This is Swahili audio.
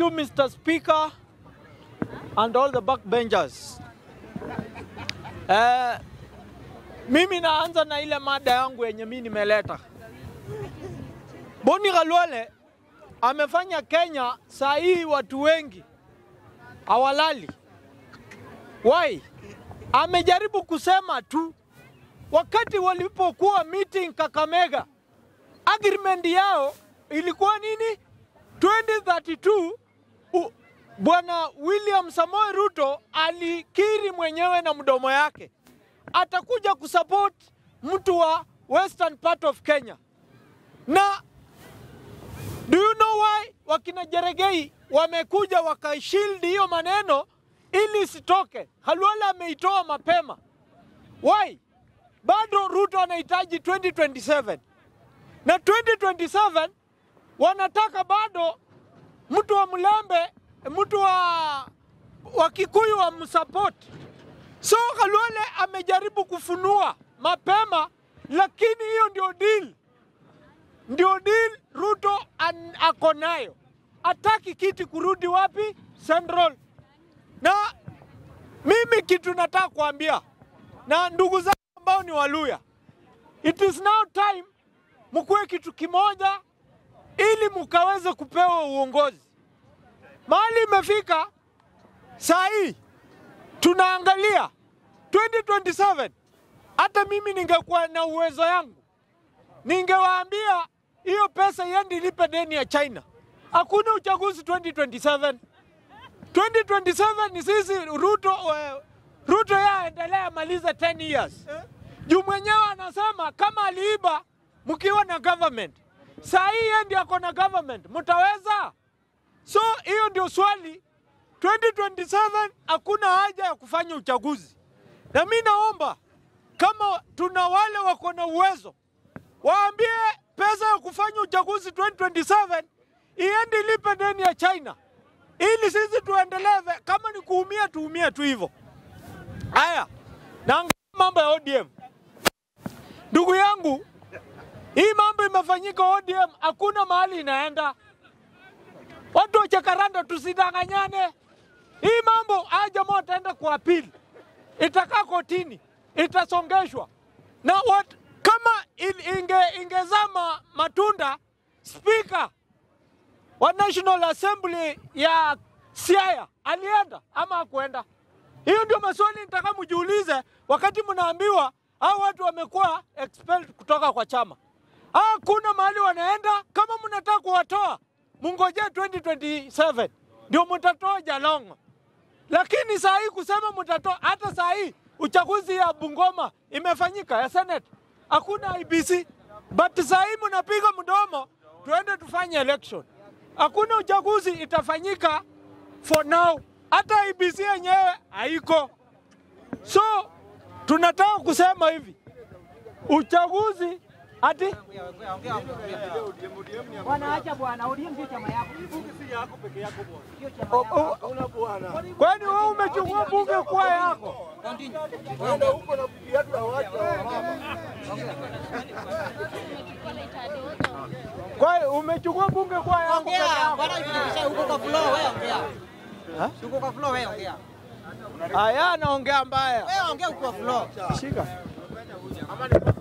you, Mr. Speaker, and all the backbenchers. Mimi naanza na ile mada yangu yenye mimi nimeleta. Boni Khalwale amefanya Kenya saa hii watu wengi hawalali. Why? Amejaribu kusema tu wakati walipokuwa meeting Kakamega, agreement yao ilikuwa nini? 2032 Bwana William Samoei Ruto alikiri mwenyewe na mdomo yake atakuja kusupport mtu wa western part of Kenya. Na do you know why wakina Jeregei wamekuja wakashield hiyo maneno ili sitoke? Khalwale ameitoa mapema. Why? Bado Ruto anahitaji 2027. Na 2027 wanataka bado mtu wa Mlembe, mtu wa Kikuyu wa msupport. So Khalwale amejaribu kufunua mapema, lakini hiyo ndio deal. Ndio deal Ruto ako nayo. Ataki kiti kurudi wapi? Central. Na mimi kitu nataka kuambia na ndugu zangu ambao ni Waluya, it is now time mkuwe kitu kimoja ili mkaweze kupewa uongozi. Mahali imefika saa hii tunaangalia 2027. Hata mimi ningekuwa na uwezo yangu ningewaambia hiyo pesa iende ilipe deni ya China. Hakuna uchaguzi 2027. 2027 ni sisi Ruto yaendelea maliza 10 years. Juu mwenyewe anasema kama aliiba mkiwa na government, saa hii yeye ndiye ako na government, mtaweza? So hiyo ndio swali. 2027 hakuna haja ya kufanya uchaguzi. Na mimi naomba kama tuna wale wako na uwezo waambie pesa ya kufanya uchaguzi 2027 iende ilipe deni ya China, ili sisi tuendelee. Kama ni kuumia tuumie tu hivyo. Haya, na mambo ya ODM. Ndugu yangu, hii mambo imefanyika ODM, hakuna mahali inaenda. Watu wa Jakaranda tusidanganyane. Hii mambo Haja ataenda kwa appeal. Itakaa kotini, itasongeshwa. Na kama ingezama matunda, Speaker wa National Assembly ya Siaya alienda ama hakuenda? Hiyo ndio maswali nitaka mjiulize wakati mnaambiwa hao watu wamekuwa expelled kutoka kwa chama. Hakuna mahali wanaenda. Kama mnataka kuwatoa, mngojee 2027 ndio mtatoa Jalongo. Lakini saa hii kusema mtatoa, hata saa hii uchaguzi ya Bungoma imefanyika ya Senate, hakuna IBC. But saa hii mnapiga mdomo tuende tufanye election. Hakuna uchaguzi itafanyika for now. Hata IBC yenyewe haiko. So tunataka kusema hivi, uchaguzi ati bwana acha bwana, ODM sio chama yako. Si yako peke yako bwana. Una bwana. Kwani wewe umechukua bunge kwa yako? Wewe huko na viatu ya watu. Kwa hiyo umechukua bunge kwa yako peke yako? Bwana ukisha huko kwa floor wewe ongea. Huko kwa floor wewe ongea. Aya, naongea mbaya. Wewe ongea huko kwa floor. Shika.